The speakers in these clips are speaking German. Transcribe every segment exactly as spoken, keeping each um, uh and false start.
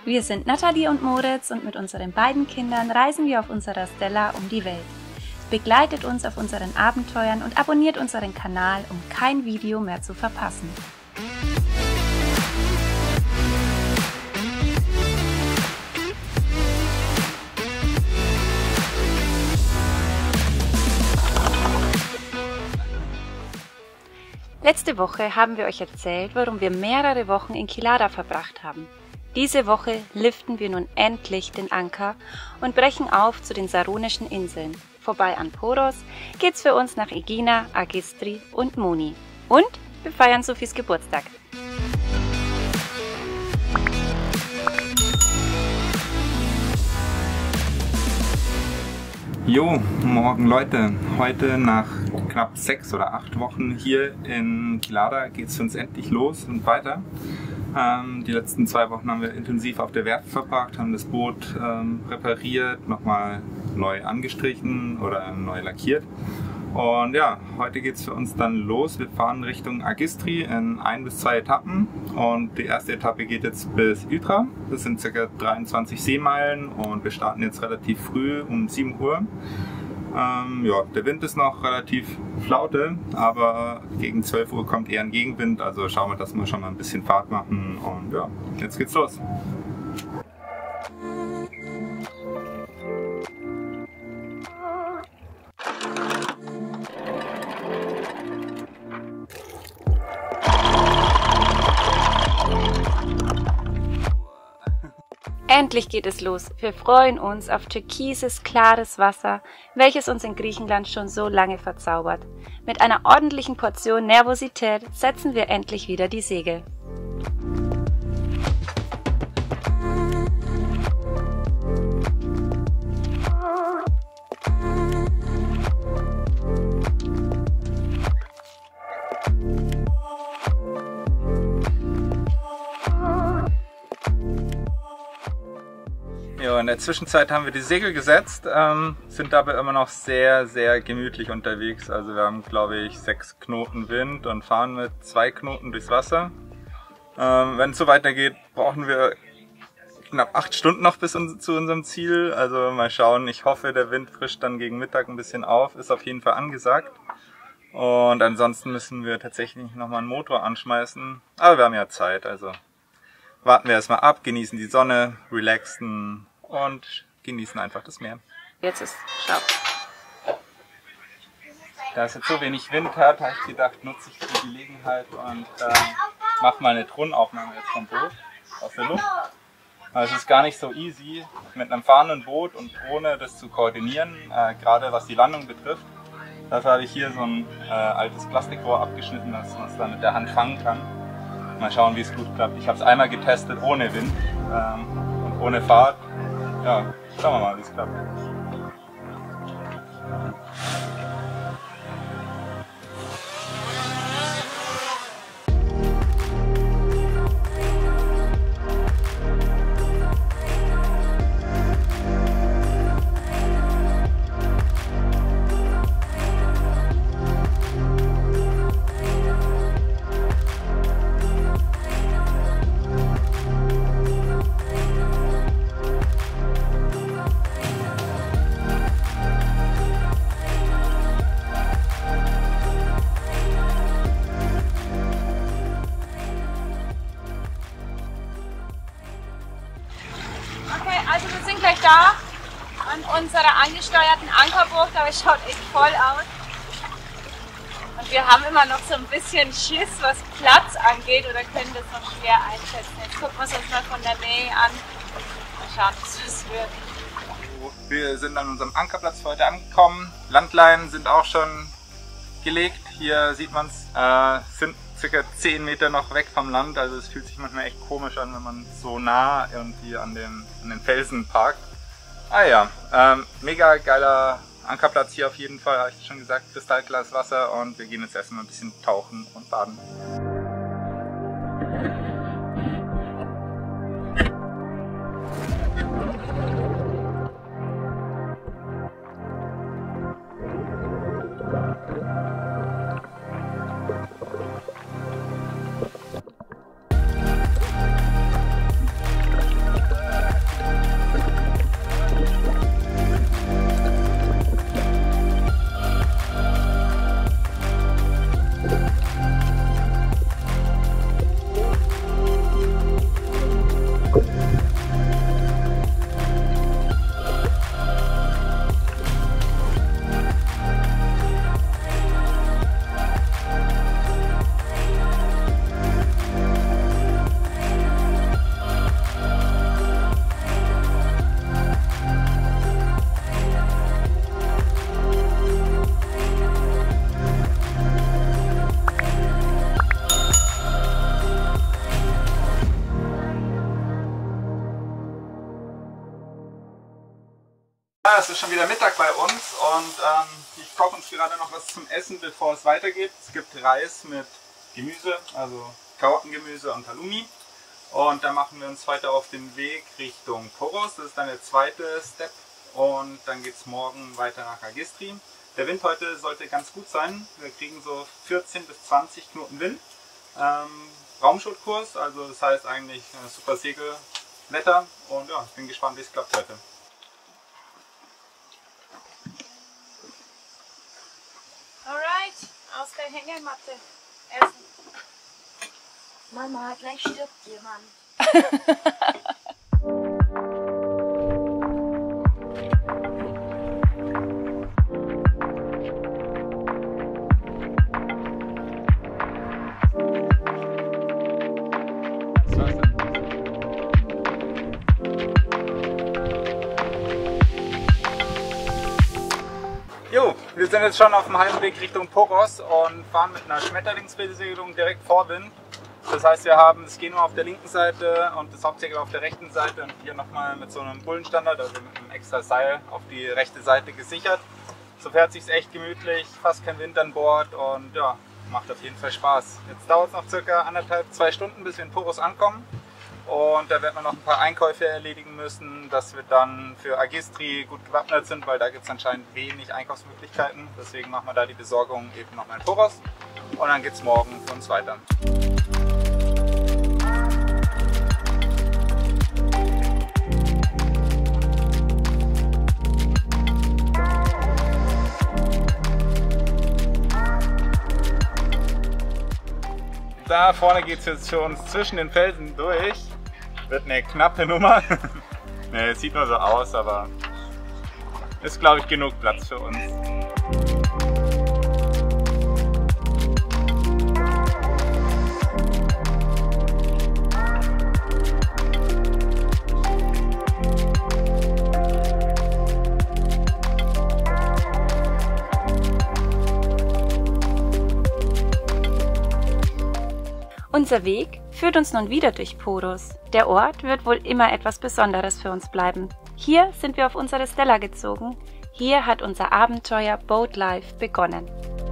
Wir sind Nathalie und Moritz und mit unseren beiden Kindern reisen wir auf unserer Stella um die Welt. Begleitet uns auf unseren Abenteuern und abonniert unseren Kanal, um kein Video mehr zu verpassen. Letzte Woche haben wir euch erzählt, warum wir mehrere Wochen in Kyllada verbracht haben. Diese Woche liften wir nun endlich den Anker und brechen auf zu den Saronischen Inseln. Vorbei an Poros geht's für uns nach Aegina, Agistri und Moni. Und wir feiern Sophies Geburtstag. Jo, morgen Leute. Heute nach knapp sechs oder acht Wochen hier in Kyllada geht es für uns endlich los und weiter. Ähm, die letzten zwei Wochen haben wir intensiv auf der Werft verbracht, haben das Boot ähm, repariert, nochmal neu angestrichen oder neu lackiert. Und ja, heute geht es für uns dann los. Wir fahren Richtung Agistri in ein bis zwei Etappen und die erste Etappe geht jetzt bis Ytra. Das sind ca. dreiundzwanzig Seemeilen und wir starten jetzt relativ früh um sieben Uhr. Ähm, ja, der Wind ist noch relativ flaute, aber gegen zwölf Uhr kommt eher ein Gegenwind, also schauen wir, dass wir schon mal ein bisschen Fahrt machen und ja, jetzt geht's los. Endlich geht es los. Wir freuen uns auf türkises, klares Wasser, welches uns in Griechenland schon so lange verzaubert. Mit einer ordentlichen Portion Nervosität setzen wir endlich wieder die Segel. Ja, in der Zwischenzeit haben wir die Segel gesetzt, ähm, sind dabei immer noch sehr, sehr gemütlich unterwegs. Also wir haben, glaube ich, sechs Knoten Wind und fahren mit zwei Knoten durchs Wasser. Ähm, wenn es so weitergeht, brauchen wir knapp acht Stunden noch bis un zu unserem Ziel. Also mal schauen, ich hoffe, der Wind frischt dann gegen Mittag ein bisschen auf, ist auf jeden Fall angesagt. Und ansonsten müssen wir tatsächlich nochmal einen Motor anschmeißen. Aber wir haben ja Zeit, also warten wir erstmal ab, genießen die Sonne, relaxen und genießen einfach das Meer. Jetzt ist, schau. Da es jetzt so wenig Wind hat, habe ich gedacht, nutze ich die Gelegenheit und äh, mache mal eine Drohnenaufnahme jetzt vom Boot aus der Luft. Also es ist gar nicht so easy, mit einem fahrenden Boot und Drohne das zu koordinieren, äh, gerade was die Landung betrifft. Dafür habe ich hier so ein äh, altes Plastikrohr abgeschnitten, dass man es dann mit der Hand fangen kann. Mal schauen, wie es gut klappt. Ich habe es einmal getestet ohne Wind ähm, und ohne Fahrt. Ja, schauen wir mal, wie es klappt. Also wir sind gleich da an unserer angesteuerten Ankerbucht, aber es schaut echt voll aus. Und wir haben immer noch so ein bisschen Schiss, was Platz angeht, oder können das noch schwer einschätzen. Jetzt gucken wir es uns mal von der Nähe an. Mal schauen, was das wird. Wir sind an unserem Ankerplatz für heute angekommen. Landleinen sind auch schon gelegt. Hier sieht man es. Äh, sind circa zehn Meter noch weg vom Land, also es fühlt sich manchmal echt komisch an, wenn man so nah irgendwie an, dem, an den Felsen parkt. Ah ja, ähm, mega geiler Ankerplatz hier auf jeden Fall, habe ich schon gesagt, kristallklares Wasser und wir gehen jetzt erstmal ein bisschen tauchen und baden. ist schon wieder Mittag bei uns und ähm, ich koche uns gerade noch was zum Essen, bevor es weitergeht. Es gibt Reis mit Gemüse, also Karottengemüse und Halloumi. Und dann machen wir uns heute auf den Weg Richtung Poros. Das ist dann der zweite Step. Und dann geht es morgen weiter nach Agistri. Der Wind heute sollte ganz gut sein. Wir kriegen so vierzehn bis zwanzig Knoten Wind. Ähm, Raumschuttkurs, also das heißt eigentlich äh, super Segelwetter. Und ja, ich bin gespannt, wie es klappt heute. Alright, aus der Hängematte essen. Mama, gleich stirbt jemand. Jo, wir sind jetzt schon auf dem halben Weg Richtung Poros und fahren mit einer Schmetterlingsbesegelung direkt Vorwind. Das heißt, wir haben das Genua auf der linken Seite und das Hauptsegel auf der rechten Seite und hier nochmal mit so einem Bullenstandard, also mit einem extra Seil auf die rechte Seite gesichert. So fährt sich echt gemütlich, fast kein Wind an Bord und ja, macht auf jeden Fall Spaß. Jetzt dauert es noch circa anderthalb, zwei Stunden, bis wir in Poros ankommen. Und da werden wir noch ein paar Einkäufe erledigen müssen, dass wir dann für Agistri gut gewappnet sind, weil da gibt es anscheinend wenig Einkaufsmöglichkeiten. Deswegen machen wir da die Besorgung eben nochmal in Poros und dann geht es morgen für uns weiter. Da vorne geht es jetzt für uns zwischen den Felsen durch. Wird eine knappe Nummer. Ne, es sieht nur so aus, aber ist, glaube ich, genug Platz für uns. Unser Weg führt uns nun wieder durch Poros. Der Ort wird wohl immer etwas Besonderes für uns bleiben. Hier sind wir auf unsere Stella gezogen. Hier hat unser Abenteuer Boat Life begonnen.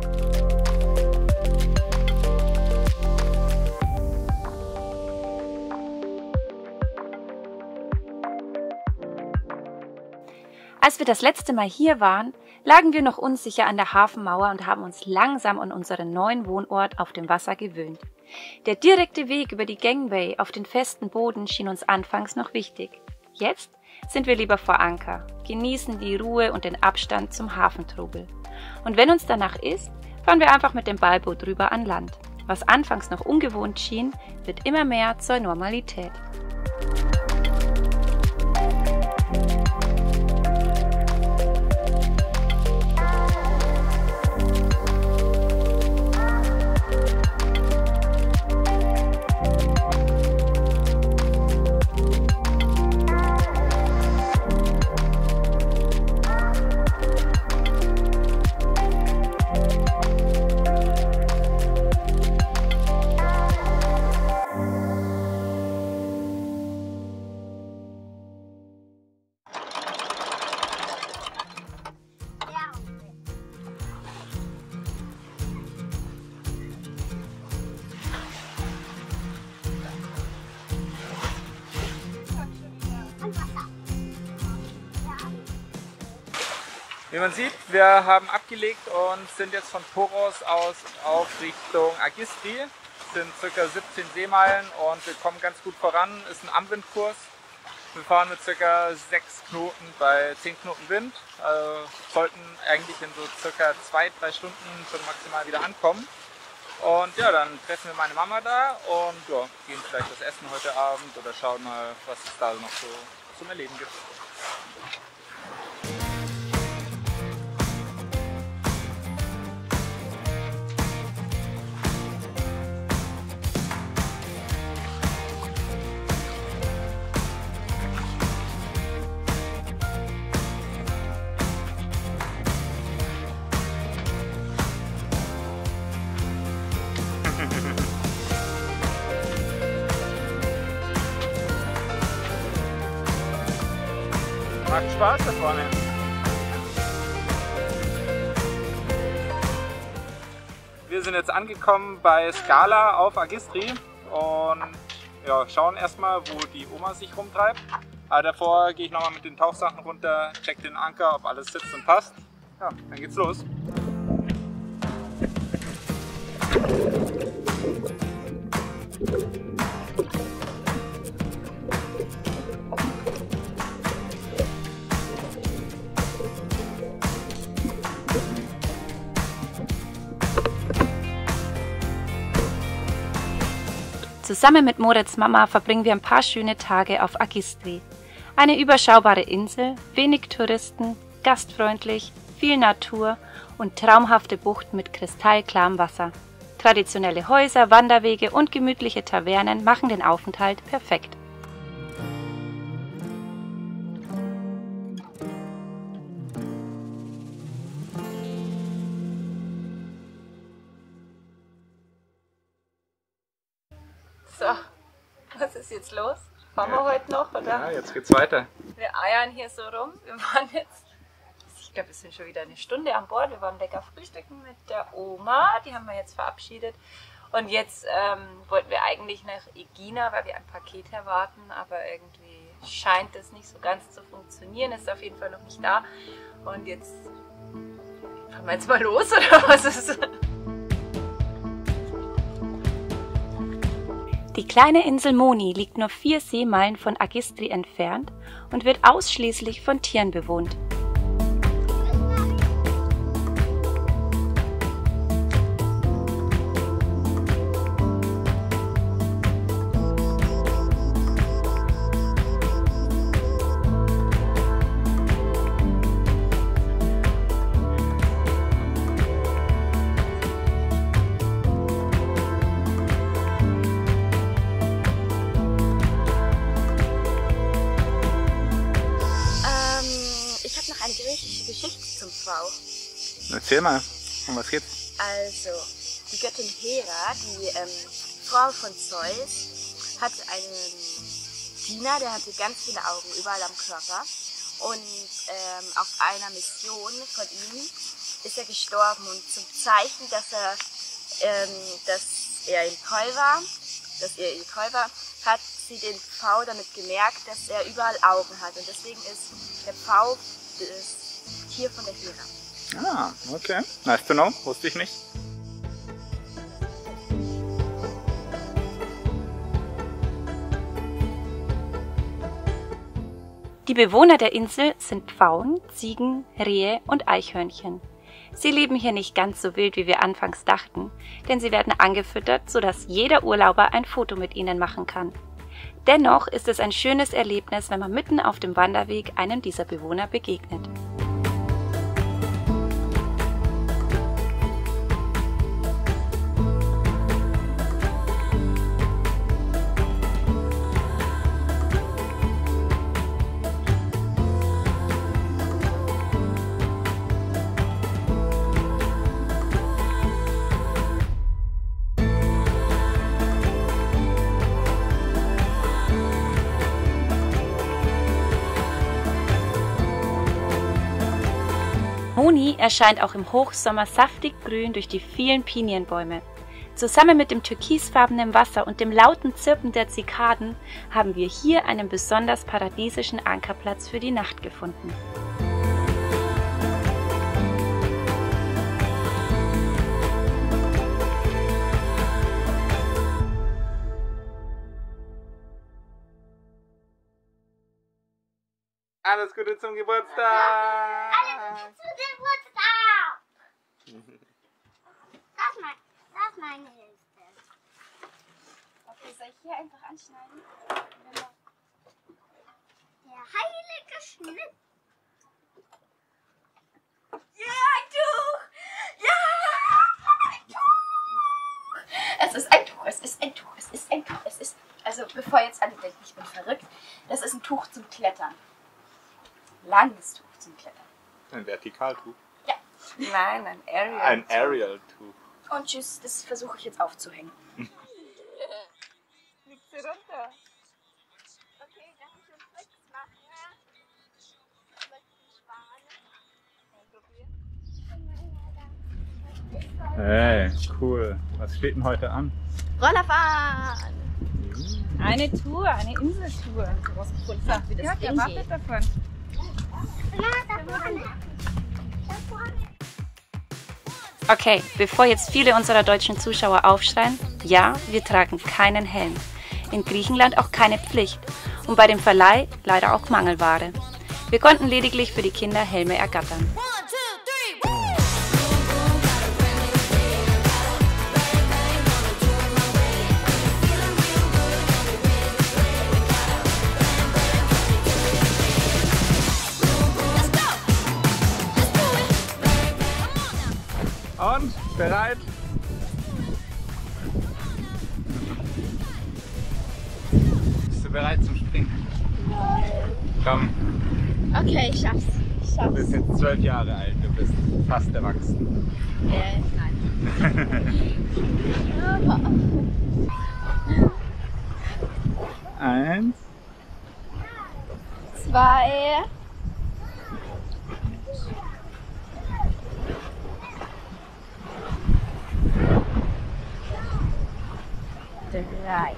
Als wir das letzte Mal hier waren, lagen wir noch unsicher an der Hafenmauer und haben uns langsam an unseren neuen Wohnort auf dem Wasser gewöhnt. Der direkte Weg über die Gangway auf den festen Boden schien uns anfangs noch wichtig. Jetzt sind wir lieber vor Anker, genießen die Ruhe und den Abstand zum Hafentrubel. Und wenn uns danach ist, fahren wir einfach mit dem Beiboot rüber an Land. Was anfangs noch ungewohnt schien, wird immer mehr zur Normalität. Wie man sieht, wir haben abgelegt und sind jetzt von Poros aus auf Richtung Agistri. Es sind ca. siebzehn Seemeilen und wir kommen ganz gut voran. Ist ein Amwindkurs. Wir fahren mit ca. sechs Knoten bei zehn Knoten Wind. Also sollten eigentlich in so circa zwei, drei Stunden schon maximal wieder ankommen. Und ja, dann treffen wir meine Mama da und ja, gehen vielleicht was essen heute Abend oder schauen mal, was es da noch so zum Erleben gibt. Macht Spaß da vorne. sind jetzt angekommen bei Scala auf Agistri und ja, schauen erstmal, wo die Oma sich rumtreibt. Aber davor gehe ich nochmal mit den Tauchsachen runter, check den Anker, ob alles sitzt und passt. Ja, dann geht's los. Zusammen mit Moritz' Mama verbringen wir ein paar schöne Tage auf Agistri. Eine überschaubare Insel, wenig Touristen, gastfreundlich, viel Natur und traumhafte Buchten mit kristallklarem Wasser. Traditionelle Häuser, Wanderwege und gemütliche Tavernen machen den Aufenthalt perfekt. So, was ist jetzt los? Fahren wir heute noch, oder? Ja, jetzt geht's weiter. Wir eiern hier so rum. Wir waren jetzt, ich glaube, wir sind schon wieder eine Stunde an Bord. Wir waren lecker frühstücken mit der Oma. Die haben wir jetzt verabschiedet. Und jetzt ähm, wollten wir eigentlich nach Egina, weil wir ein Paket erwarten. Aber irgendwie scheint es nicht so ganz zu funktionieren. Ist auf jeden Fall noch nicht da. Und jetzt fahren wir jetzt mal los, oder was ist? Die kleine Insel Moni liegt nur vier Seemeilen von Agistri entfernt und wird ausschließlich von Tieren bewohnt. Erzähl mal, um was geht's? Also, die Göttin Hera, die ähm, Frau von Zeus, hatte einen Diener, der hatte ganz viele Augen überall am Körper. Und ähm, auf einer Mission von ihm ist er gestorben. Und zum Zeichen, dass er, ähm, dass er ihm treu war, dass er ihm treu war, hat sie den Pfau damit gemerkt, dass er überall Augen hat. Und deswegen ist der Pfau das Tier von der Hera. Ah, okay. Nice to know. Wusste ich nicht. Die Bewohner der Insel sind Pfauen, Ziegen, Rehe und Eichhörnchen. Sie leben hier nicht ganz so wild, wie wir anfangs dachten, denn sie werden angefüttert, sodass jeder Urlauber ein Foto mit ihnen machen kann. Dennoch ist es ein schönes Erlebnis, wenn man mitten auf dem Wanderweg einem dieser Bewohner begegnet. Moni erscheint auch im Hochsommer saftig grün durch die vielen Pinienbäume. Zusammen mit dem türkisfarbenen Wasser und dem lauten Zirpen der Zikaden haben wir hier einen besonders paradiesischen Ankerplatz für die Nacht gefunden. Alles Gute zum Geburtstag! Alles Gute zum Geburtstag! Das ist, mein, das ist meine Hälfte. Okay, soll ich hier einfach anschneiden? Der heilige Schnitt. Ja, ein Tuch! Ja, ein Tuch! Es ist ein Tuch, es ist ein Tuch, es ist ein Tuch, es ist... Also, bevor jetzt alle denken, ich bin verrückt, das ist ein Tuch zum Klettern. Langes Tuch zum Klettern. Ein Vertikaltuch. Ja. Nein, ein Aerial. Ein Aerial-Tuch. Und tschüss, das versuche ich jetzt aufzuhängen. Liegt sie runter. Okay, darf ich einen Fritz machen? Mit dem Schwan. Probieren. Hey, cool. Was steht denn heute an? Rollerfahren! Eine Tour, eine Inseltour. Wie das Ja, Ding der wartet geht. davon. Okay, bevor jetzt viele unserer deutschen Zuschauer aufschreien, ja, wir tragen keinen Helm. In Griechenland auch keine Pflicht und bei dem Verleih leider auch Mangelware. Wir konnten lediglich für die Kinder Helme ergattern. Und? Bereit? Bist du bereit zum Springen? Komm, Okay, ich schaff's. Ich du schaff's. bist jetzt zwölf Jahre alt, du bist fast erwachsen. Äh, nein. Eins. Zwei. Drei.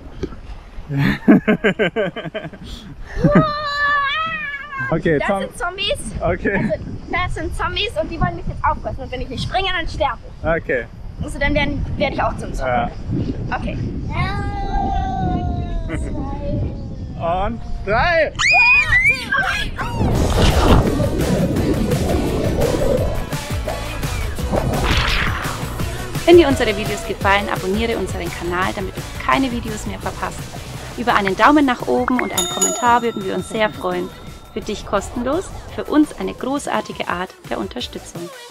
Okay, Das Tom. sind Zombies. Okay, Also, das sind Zombies und die wollen mich jetzt auffressen. Und wenn ich nicht springe, dann sterbe ich. okay. Also dann werde werd ich auch zum Zombie. Ja. Okay. Und drei. Wenn dir unsere Videos gefallen, abonniere unseren Kanal, damit du keine Videos mehr verpasst. Über einen Daumen nach oben und einen Kommentar würden wir uns sehr freuen. Für dich kostenlos, für uns eine großartige Art der Unterstützung.